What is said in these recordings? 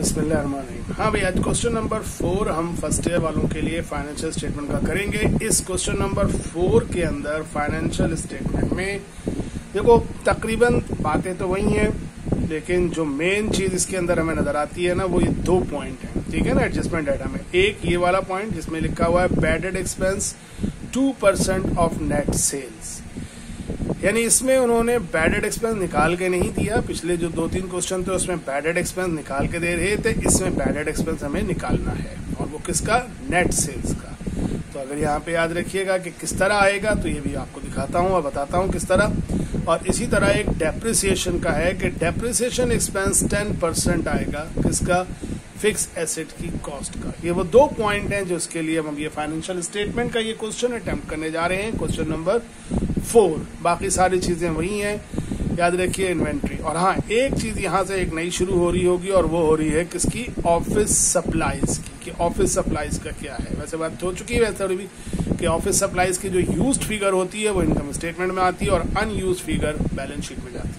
बिस्मिल्लाहिर्रहमानिर्रहीम। हाँ भाई, आज क्वेश्चन नंबर 4 हम फर्स्ट ईयर वालों के लिए फाइनेंशियल स्टेटमेंट का करेंगे। इस क्वेश्चन नंबर 4 के अंदर फाइनेंशियल स्टेटमेंट में देखो तकरीबन बातें तो वही हैं, लेकिन जो मेन चीज इसके अंदर हमें नजर आती है ना, वो ये 2 पॉइंट है, ठीक है ना, एडजस्टमेंट डाटा में। एक ये वाला पॉइंट जिसमें लिखा हुआ है bad debt expense 2% of net sales, यानी इसमें उन्होंने बैडेड एक्सपेंस निकाल के नहीं दिया। पिछले जो 2-3 क्वेश्चन थे उसमें बैडेड एक्सपेंस निकाल के दे रहे थे, इसमें बैडेड एक्सपेंस हमें निकालना है, और वो किसका? नेट सेल्स का। तो अगर यहाँ पे याद रखिएगा कि किस तरह आएगा, तो ये भी आपको दिखाता हूँ और बताता हूँ किस तरह। और इसी तरह एक डेप्रिसिएशन का है कि डेप्रिसिएशन एक्सपेंस 10% आएगा, किसका? फिक्स एसेट की कॉस्ट का। ये वो 2 पॉइंट हैं जो इसके लिए हम ये फाइनेंशियल स्टेटमेंट का ये क्वेश्चन अटेम्प्ट करने जा रहे हैं, क्वेश्चन नंबर 4। बाकी सारी चीजें वही हैं, याद रखिए, इन्वेंट्री। और हाँ, एक चीज यहाँ से एक नई शुरू हो रही होगी, और वो हो रही है किसकी? ऑफिस सप्लाईज की। कि ऑफिस सप्लाईज का क्या है। वैसे बात हो चुकी है वैसे भी कि ऑफिस सप्लाईज की जो यूज्ड फिगर होती है वो इनकम स्टेटमेंट में आती है, और अनयूज्ड फिगर बैलेंस शीट में जाती है।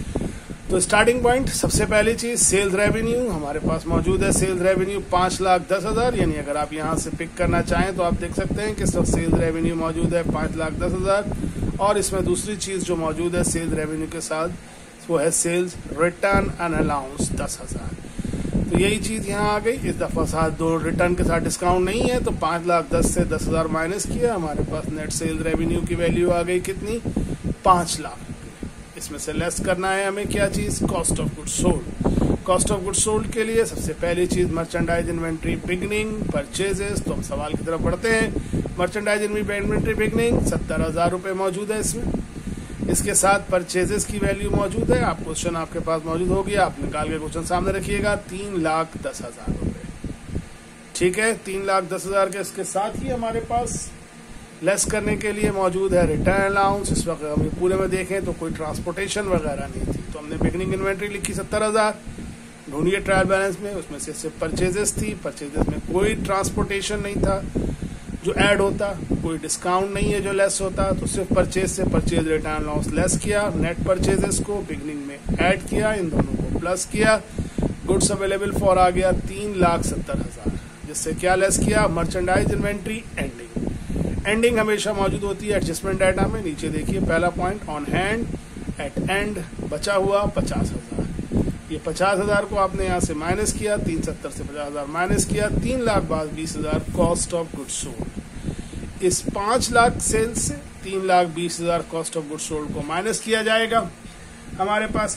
तो स्टार्टिंग पॉइंट, सबसे पहली चीज सेल्स रेवेन्यू हमारे पास मौजूद है। सेल्स रेवेन्यू 5,10,000, यानी अगर आप यहाँ से पिक करना चाहें तो आप देख सकते हैं कि सेल्स रेवेन्यू मौजूद है 5,10,000। और इसमें दूसरी चीज जो मौजूद है सेल्स रेवेन्यू के साथ, वो है सेल्स रिटर्न एंड अलाउंस 10,000। तो यही चीज यहाँ आ गई। इस दफा साथ दो रिटर्न के साथ डिस्काउंट नहीं है, तो 5,10,000 से 10,000 माइनस किया, हमारे पास नेट सेल्स रेवेन्यू की वैल्यू आ गई कितनी? 5 लाख। इसमें से लेस करना है हमें क्या चीज? Cost of goods sold. Cost of goods sold के लिए सबसे पहली चीज मर्चेंडाइज इन्वेंट्री बिगनिंग परचेजेस। तो हम सवाल की तरफ बढ़ते हैं। मर्चेंडाइज इन्वेंट्री बिगनिंग 70,000 रुपए मौजूद है इसमें। इसके साथ परचेजेस की वैल्यू मौजूद है। आप क्वेश्चन आपके पास मौजूद होगी, आप निकाल के क्वेश्चन सामने रखिएगा। 3,10,000 रुपए, ठीक है। 3,10,000 के इसके साथ ही हमारे पास लेस करने के लिए मौजूद है रिटर्न अलाउंस। इस वक्त हम पूरे में देखें तो कोई ट्रांसपोर्टेशन वगैरह नहीं थी, तो हमने बिगनिंग इन्वेंट्री लिखी 70,000। ढूंढिए ट्रायल बैलेंस में, उसमें से सिर्फ परचेजेस थी। परचेजेस में कोई ट्रांसपोर्टेशन नहीं था जो ऐड होता, कोई डिस्काउंट नहीं है जो लेस होता, तो सिर्फ परचेज से परचेज रिटर्न अलाउंस लेस किया। नेट परचेजेस को बिगनिंग में ऐड किया, इन दोनों को प्लस किया। गुड्स अवेलेबल फॉर आ गया 3,70,000, जिससे क्या लेस किया? Merchandise inventory ending. एंडिंग हमेशा मौजूद होती है एडजस्टमेंट डाटा में। नीचे देखिए पहला point, on hand at end बचा हुआ 50,000। ये 50,000 को आपने यहाँ से माइनस किया, 370 से 50,000 माइनस किया, 3,20,000 कॉस्ट ऑफ गुड्स सोल्ड। इस 5 लाख सेल्स से 3,20,000 कॉस्ट ऑफ गुड्स सोल्ड को माइनस किया जाएगा। हमारे पास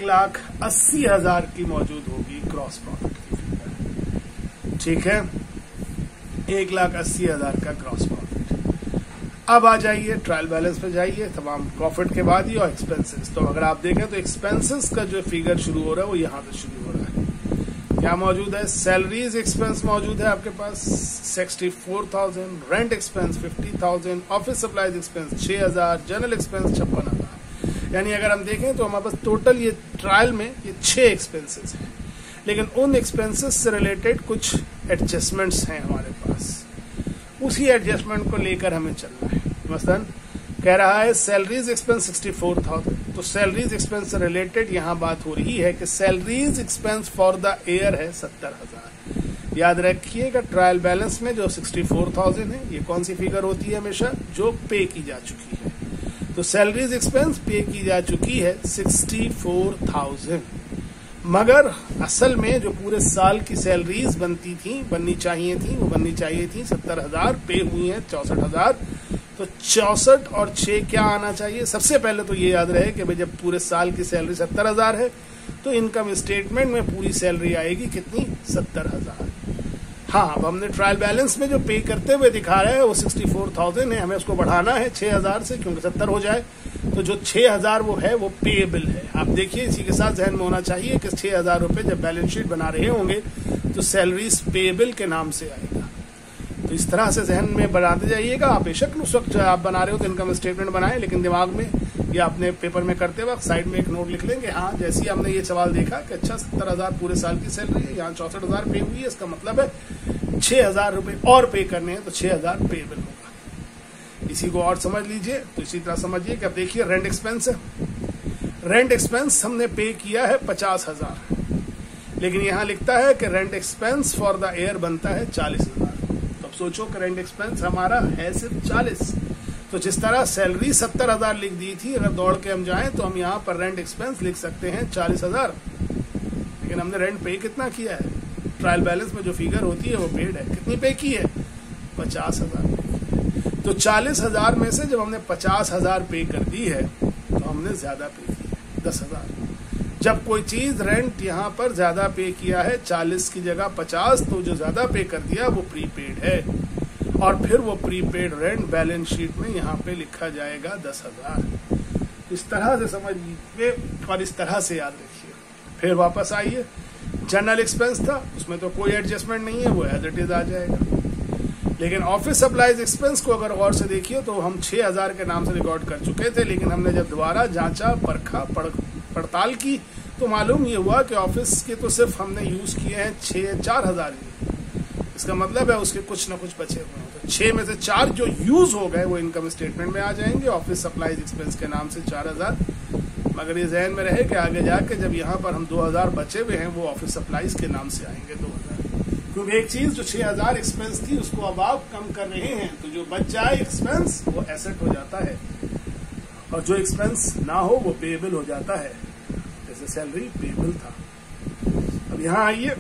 1,80,000 की मौजूद होगी क्रॉस प्रॉफिट की फिगर, ठीक है। 1,80,000 का क्रॉस प्रॉफिट। अब आ जाइए ट्रायल बैलेंस पे जाइए, तमाम प्रॉफिट के बाद ही, और एक्सपेंसेस। तो अगर आप देखें तो एक्सपेंसेस का जो फिगर शुरू हो रहा है वो यहाँ से शुरू हो रहा है। क्या मौजूद है? सैलरीज एक्सपेंस मौजूद है आपके पास 64,000, rent expense 50,000, office supplies expense 6,000, general expense 56,000। यानी अगर हम देखें तो हमारे पास टोटल ये ट्रायल में ये 6 एक्सपेंसेस हैं, लेकिन उन एक्सपेंसेस से रिलेटेड कुछ एडजस्टमेंट्स हैं हमारे पास। उसी एडजस्टमेंट को लेकर हमें चलना है। मसलन कह रहा है सैलरीज एक्सपेंस 64,000, तो सैलरीज एक्सपेंस से रिलेटेड यहाँ बात हो रही है कि salaries expense for the year है 70,000। याद रखिएगा ट्रायल बैलेंस में जो 64,000 है, ये कौन सी फिगर होती है? हमेशा जो पे की जा चुकी है। तो सैलरीज एक्सपेंस पे की जा चुकी है 64,000, मगर असल में जो पूरे साल की सैलरीज बननी चाहिए थी 70,000, पे हुई है 64,000। तो 64 और 6 क्या आना चाहिए? सबसे पहले तो ये याद रहे कि भाई जब पूरे साल की सैलरी 70,000 है, तो इनकम स्टेटमेंट में पूरी सैलरी आएगी कितनी? 70,000। हाँ, अब हमने ट्रायल बैलेंस में जो पे करते हुए दिखा रहे हैं वो 64,000 है, हमें उसको बढ़ाना है 6,000 से, क्योंकि 70 हो जाए। तो जो 6,000 वो है वो पेएबल है। आप देखिए इसी के साथ जहन में होना चाहिए कि 6,000 रुपए जब बैलेंस शीट बना रहे होंगे तो सैलरीज पेएबल के नाम से आएगा। तो इस तरह से जहन में बनाते जाइएगा। आप बेशक उस वक्त आप बना रहे हो तो इनकम स्टेटमेंट बनाएं, लेकिन दिमाग में या अपने पेपर में करते वक्त साइड में एक नोट लिख लेंगे। हाँ, जैसे ही हमने ये सवाल देखा कि अच्छा 70,000 पूरे साल की सैलरी है, यहाँ 64,000 पे हुई है, इसका मतलब है 6,000 रुपए और पे करने हैं, तो 6,000 पेएबल होगा। इसी को और समझ लीजिए। तो इसी तरह समझिए कि अब देखिए रेंट एक्सपेंस है। रेंट एक्सपेंस हमने पे किया है 50,000, लेकिन यहाँ लिखता है कि rent expense for the year बनता है 40,000। तो अब सोचो कि रेंट एक्सपेंस हमारा है सिर्फ 40। तो जिस तरह सैलरी 70,000 लिख दी थी, अगर दौड़ के हम जाएं तो हम यहाँ पर रेंट एक्सपेंस लिख सकते हैं 40,000। लेकिन हमने रेंट पे कितना किया है? ट्रायल बैलेंस में जो फिगर होती है वो पेड है। कितनी पे की है? 50,000। तो 40,000 में से जब हमने 50,000 पे कर दी है तो हमने ज्यादा पे की है 10,000। जब कोई चीज रेंट यहाँ पर ज्यादा पे किया है 40 की जगह 50, तो जो ज्यादा पे कर दिया वो प्रीपेड है, और फिर वो प्रीपेड रेंट बैलेंस शीट में यहाँ पे लिखा जाएगा 10,000। इस तरह से समझिए और इस तरह से याद रखिए। फिर वापस आइए, जनरल एक्सपेंस था, उसमें तो कोई एडजस्टमेंट नहीं है, वो एज इट इज आ जाएगा। लेकिन ऑफिस सप्लाईज एक्सपेंस को अगर गौर से देखिए तो हम 6,000 के नाम से रिकॉर्ड कर चुके थे, लेकिन हमने जब दोबारा जांचा, परखा, पड़ताल की तो मालूम ये हुआ कि ऑफिस के तो सिर्फ हमने यूज किए हैं 4,000 ही। इसका मतलब है उसके कुछ ना कुछ बचे हुए हैं। तो 6 में से 4 जो यूज हो गए वो इनकम स्टेटमेंट में आ जाएंगे ऑफिस सप्लाईज एक्सपेंस के नाम से 4,000। मगर ये जहन में रहे कि आगे जाके जब यहाँ पर हम 2,000 बचे हुए हैं वो ऑफिस सप्लाईज के नाम से आएंगे 2,000। क्योंकि एक चीज जो 6,000 एक्सपेंस थी उसको अब आप कम कर रहे हैं, तो जो बच जाए एक्सपेंस वो एसेट हो जाता है, और जो एक्सपेंस ना हो वो पेएबल हो जाता है। जैसे सैलरी पेएबल था। अब यहाँ आइए,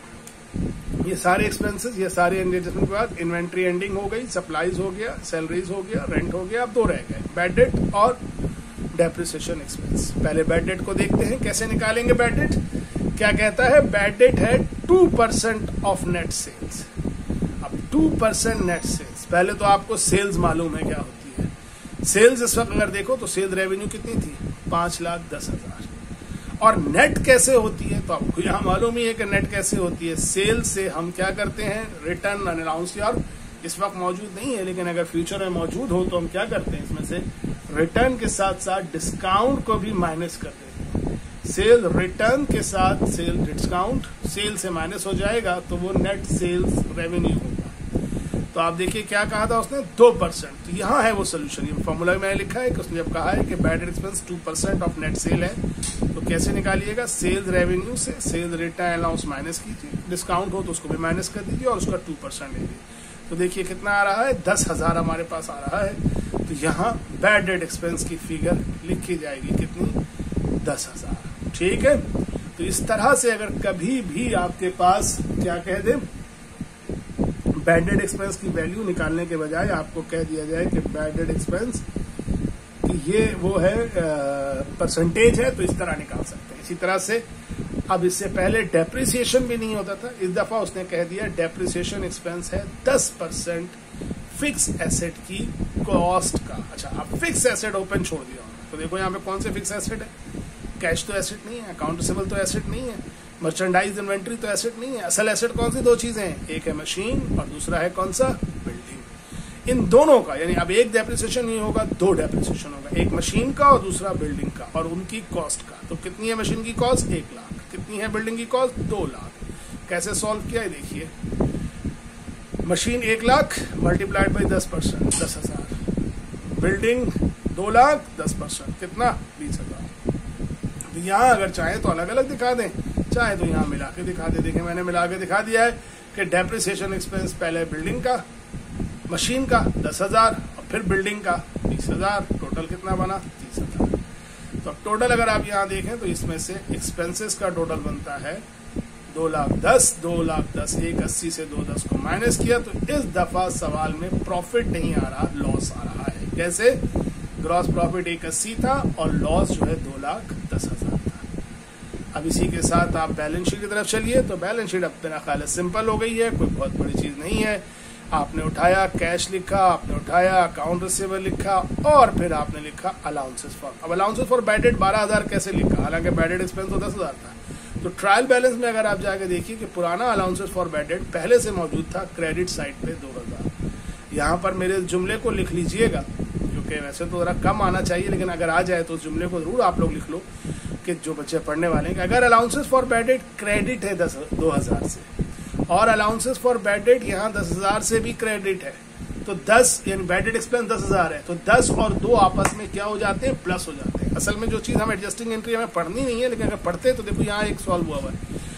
ये सारे एक्सपेंसेस, ये सारे एडजस्टमेंट के बाद इन्वेंट्री एंडिंग हो गई, सप्लाईज हो गया, सैलरीज हो गया, रेंट हो गया। अब 2 रह गए, बैड डेट और डेप्रिसिएशन एक्सपेंस। पहले बैड डेट को देखते हैं, कैसे निकालेंगे बैड डेट। क्या कहता है? बैड डेट है 2% ऑफ नेट सेल्स। अब 2% नेट सेल्स, पहले तो आपको सेल्स मालूम है क्या होती है। सेल्स इस वक्त अगर देखो तो सेल्स रेवेन्यू कितनी थी? 5,10,000। और नेट कैसे होती है? तो आपको यहाँ मालूम ही है कि नेट कैसे होती है। सेल्स से हम क्या करते हैं? रिटर्न अनाउंस, यार इस वक्त मौजूद नहीं है लेकिन अगर फ्यूचर में मौजूद हो तो हम क्या करते हैं? इसमें से रिटर्न के साथ साथ डिस्काउंट को भी माइनस कर देते हैं। सेल रिटर्न के साथ सेल डिस्काउंट, सेल से माइनस हो जाएगा तो वो नेट सेल्स रेवेन्यू होगा। तो आप देखिए क्या कहा था उसने? 2%। तो यहाँ है वो सोल्यूशन। ये फॉर्मूला में मैंने लिखा है कि उसने जब कहा है कि bad debt expense 2% of net sale है, तो कैसे निकालिएगा? सेल्स रेवेन्यू से सेल्स रिटर्न अलाउंस माइनस कीजिए, डिस्काउंट हो तो उसको भी माइनस कर दीजिए और उसका 2% लीजिए। तो देखिए कितना आ रहा है? 10,000 हमारे पास आ रहा है। तो यहाँ बैड डेट एक्सपेंस की फिगर लिखी जाएगी कितनी? 10,000। ठीक है। तो इस तरह से अगर कभी भी आपके पास क्या कह दे, बैड डेट एक्सपेंस की वैल्यू निकालने के बजाय आपको कह दिया जाए कि बैड डेट एक्सपेंस ये वो है परसेंटेज है, तो इस तरह निकाल सकते हैं। इसी तरह से अब इससे पहले डेप्रिसिएशन भी नहीं होता था, इस दफा उसने कह दिया डेप्रिसिएशन एक्सपेंस है 10% फिक्स एसेट की कॉस्ट का। अच्छा, अब फिक्स एसेट ओपन छोड़ दिया, तो देखो यहाँ पे कौन से फिक्स एसेट है? कैश तो एसेट नहीं है, अकाउंट रिसीवेबल तो एसेट नहीं है, मर्चेंडाइज इन्वेंट्री तो एसेट नहीं है। असल एसेट कौन सी 2 चीजें हैं? एक है मशीन और दूसरा है कौन सा? बिल्डिंग। इन दोनों का यानी अब एक डेप्रिसिएशन नहीं होगा, 2 डेप्रिसिएशन होगा, एक मशीन का और दूसरा बिल्डिंग का, और उनकी कॉस्ट का। तो कितनी है मशीन की कॉस्ट? 1 लाख। कितनी है बिल्डिंग की कॉस्ट? 2 लाख। कैसे सॉल्व किया है देखिए, machine 1 lakh multiplied by 10%, 10,000। Building 2 lakh, 10% कितना? 20,000। तो यहाँ अगर चाहे तो अलग अलग दिखा दें, चाहे तो यहाँ मिला के दिखा दे। देखिए मैंने मिला के दिखा दिया है कि डेप्रिसिएशन एक्सपेंस पहले बिल्डिंग का, मशीन का 10,000 और फिर बिल्डिंग का 20,000, टोटल कितना बना? 30,000। तो अब टोटल अगर आप यहाँ देखें तो इसमें से एक्सपेंसेस का टोटल बनता है 2,10,000, 2,10,000, 180 से 210 को माइनस किया। तो इस दफा सवाल में प्रॉफिट नहीं आ रहा, लॉस आ रहा है। कैसे? ग्रॉस प्रॉफिट 180 था और लॉस जो है 2,10,000 था। अब इसी के साथ आप बैलेंस शीट की तरफ चलिए। तो बैलेंस शीट अब मेरा ख्याल है सिंपल हो गई है, कोई बहुत बड़ी चीज नहीं है। आपने उठाया कैश लिखा, आपने उठाया अकाउंट रिसीवेबल लिखा, और फिर आपने लिखा अलाउंसेस फॉर। अब अलाउंसेस फॉर बैड डेट 12,000 कैसे लिखा? हालांकि बैड डेट एक्सपेंस तो 10,000 था। तो ट्रायल बैलेंस में अगर आप जाके देखिए कि पुराना अलाउंसेस फॉर बैड डेट पहले से मौजूद था क्रेडिट साइड पे 2,000। यहाँ पर मेरे जुमले को लिख लीजिएगा, क्योंकि वैसे तो जरा कम आना चाहिए, लेकिन अगर आ जाए तो उस जुमले को जरूर आप लोग लिख लो कि जो बच्चे पढ़ने वाले हैं कि अगर allowances for bad debt credit है 2,000 से, और अलाउंसेस फॉर बैड डेट यहाँ 10,000 से भी क्रेडिट है, तो 10 यानी बैड डेट एक्सपेंस 10,000 है, तो 10 और 2 आपस में क्या हो जाते हैं? प्लस हो जाते हैं। असल में जो चीज हम एडजस्टिंग एंट्री हमें पढ़नी नहीं है, लेकिन अगर पढ़ते तो देखो यहाँ एक सॉल्व हुआ है।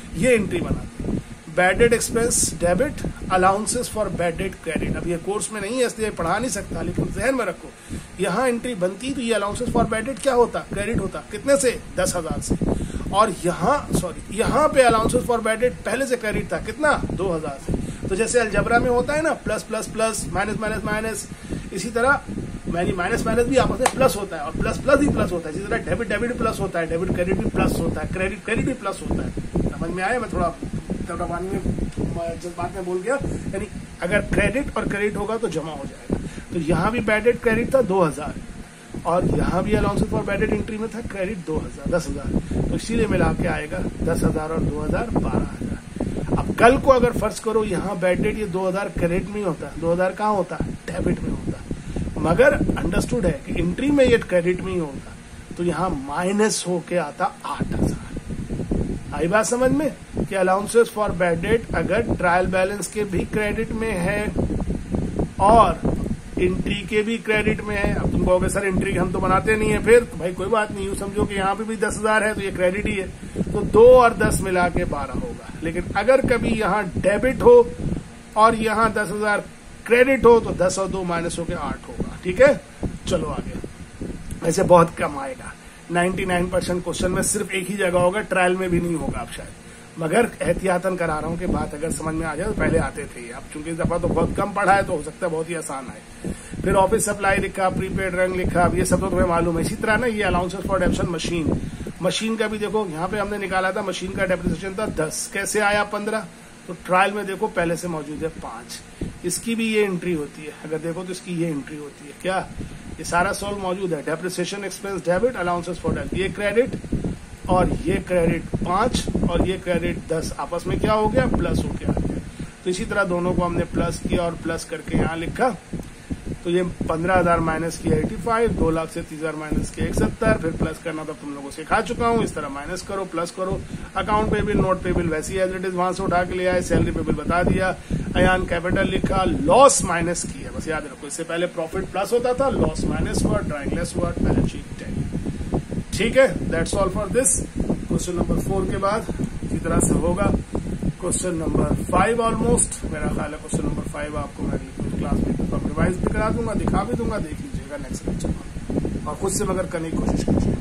ये एंट्री बनाते हैं। Bad debt expense debit, allowances for bad debt credit. अब ये कोर्स में नहीं है इसलिए पढ़ा नहीं सकता, लेकिन जहन में रखो यहाँ एंट्री बनती तो ये अलाउंसेस फॉर बैड डेट क्या होता, क्रेडिट होता। कितने से, 10,000 से। और यहाँ पे अलाउंसेस फॉर बैड डेट पहले से क्रेडिट था, कितना, 2,000 से। तो जैसे अलजबरा में होता है ना, plus plus plus, minus minus minus, इसी तरह माइनस माइनस भी आपस में प्लस होता है, और प्लस प्लस भी प्लस होता है। इसी तरह डेबिट डेबिट प्लस होता है, डेबिट क्रेडिट भी प्लस होता है, क्रेडिट क्रेडिट भी प्लस होता है। समझ में आया? मैं थोड़ा पानी में जज्बात में बोल गया। यानी अगर क्रेडिट और क्रेडिट होगा तो जमा हो जाएगा। तो यहाँ भी बैड डेट क्रेडिट था 2,000, और यहाँ भी allowances for bad debt entry में था क्रेडिट 10,000। तो इसीलिए मिला के आएगा 10,000 और 2,000 12,000। अब कल को अगर फर्ज करो यहाँ बैड डेट ये 2,000 क्रेडिट में होता, 2,000 कहाँ होता, डेबिट में होता, मगर अंडरस्टूड है कि एंट्री में ये क्रेडिट में ही होता, तो यहाँ माइनस होके आता 8,000। आई बात समझ में कि अलाउंसेस फॉर बैड डेट अगर ट्रायल बैलेंस के भी क्रेडिट में है और एंट्री के भी क्रेडिट में है। अब तुम कहोगे सर एंट्री हम तो बनाते नहीं है, फिर तो भाई कोई बात नहीं, यूं समझो कि यहाँ पे भी 10,000 है तो ये क्रेडिट ही है, तो 2 और 10 मिला के 12 होगा। लेकिन अगर कभी यहाँ डेबिट हो और यहाँ 10,000 क्रेडिट हो तो 10 और 2 माइनस होकर 8 होगा। ठीक है, चलो आगे। ऐसे बहुत कम आएगा, 99% क्वेश्चन में सिर्फ एक ही जगह होगा, ट्रायल में भी नहीं होगा आप शायद, मगर एहतियातन करा रहा हूं कि बात अगर समझ में आ जाए तो पहले आते थे। अब चूंकि इस दफा तो बहुत कम पढ़ा है तो हो सकता है बहुत ही आसान आए। फिर ऑफिस सप्लाई लिखा, प्रीपेड रंग लिखा, अब ये सब तो तुम्हें मालूम है। इसी तरह ना ये अलाउंसेस फॉर डेप्रिसिएशन मशीन का भी देखो, यहाँ पे हमने निकाला था मशीन का डेप्रिसिएशन था 10, कैसे आया 15, तो ट्रायल में देखो पहले से मौजूद है 5। इसकी भी ये एंट्री होती है, अगर देखो तो इसकी ये एंट्री होती है। क्या ये सारा सॉल्व मौजूद है, depreciation expense debit, allowances for debit, ये क्रेडिट और ये क्रेडिट 5 और ये क्रेडिट 10 आपस में क्या हो गया, प्लस हो गया। तो इसी तरह दोनों को हमने प्लस किया और प्लस करके यहाँ लिखा, तो ये 15,000 माइनस किया 85, 2 लाख से 30,000 माइनस किया 71, फिर प्लस करना तो तुम लोगों को सिखा चुका हूँ। इस तरह माइनस करो, प्लस करो। अकाउंट पेबिल, नोट पेबिल वैसी एज इट इज वहां से उठा के ले आए, सैलरी पेबिल बता दिया, अयान कैपिटल लिखा, लॉस माइनस किया, बस याद रखो इससे पहले प्रॉफिट प्लस होता था, लॉस माइनस हुआ, ड्राइंग लेस हुआ, बैलेंस शीट 10। ठीक है, that's all for this. Question number 4 के बाद इसी तरह से होगा क्वेश्चन नंबर 5 ऑलमोस्ट। मेरा ख्याल है क्वेश्चन नंबर 5 आपको मैं क्लास में रिवाइज भी करा दूंगा, दिखा भी दूंगा, देख लीजिएगा नेक्स्ट लेक्चर में, और खुद से मगर करने की कोशिश कीजिए।